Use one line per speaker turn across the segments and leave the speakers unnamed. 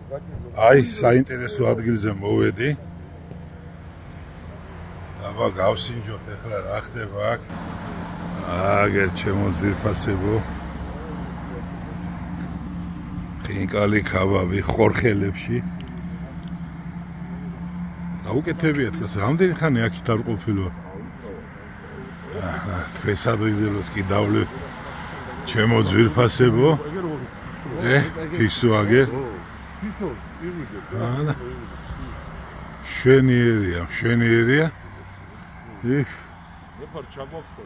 აი, საინტერესო ადგილზე მოვედი. აბა გავსინჯოთ ახლა რა ხდება აქ. აგერ ჩემო ძვირფასებო. ხინკალი ქაბაბი ხორხელებში. გაუკეთებიათ გას, რამდენი ხანი აქ არ ყოფილვარ. თქვენს ადრიზელოს კი დავლე. ჩემო ძვირფასებო. ფისო აგერ. ფისო, ირიდე. შვენიერია. იქ. ეფარ ჩამოხსო.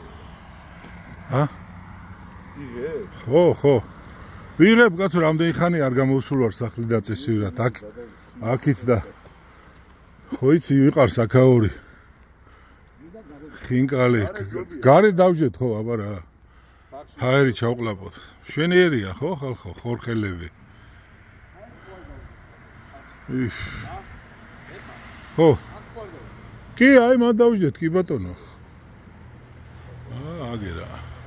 ხო. ვიღებ კაცო, რამდენი ხანი არ გამოვსულ ვარ სახლი დაწესივრად. აქით და ხო იცი ვიყარს აქაური. ხინკალი. გარე დავжет ხო, აბა რა. ჰაერი ჩავყლაპოთ. შვენიერია ხო ხალხო, ხორხელები. ხო. კი, აი მან დავжет, კი ბატონო. აგერა.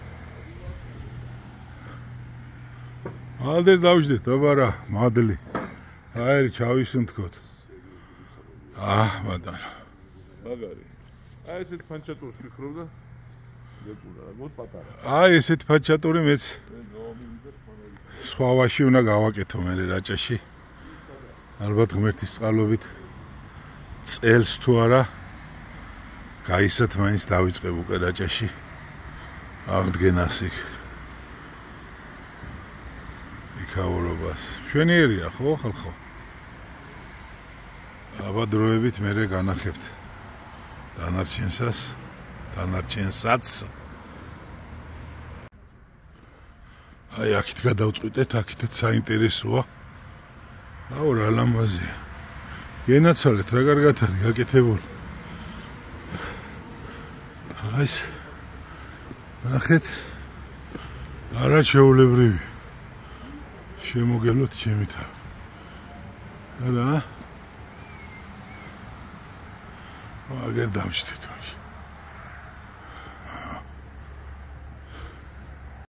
ალდერ დავжет, აბა რა, მადლი. ჰაერი ჩავისუნთქოთ. ბატონო. მაგარი. აი ესეთ ფანჩატურს ვფიქრობ და აი ესეთ ფანჩატური მეც სხვავაში უნდა გავაკეთო მე რაჭაში. ალბათ ღმერთის წყალობით წელს თუ არა გაისად მაინც დავიწყებ უკვე რაჭაში აღდგენას იქაურობას. შვენიერია ხო ხალხო? აბა დროებით მერე განახებთ დანარჩენსაც. აი აქეთ გადავწყვიტეთ, აქეთაც საინტერესოა. აუ რა ლამაზია. გენაცვალეთ რა კარგად არის გაკეთებული. აი ნახეთ. არა შეულებრივი. შემოგელოთ ჩემი თავი. არა. აგერ დავშთით.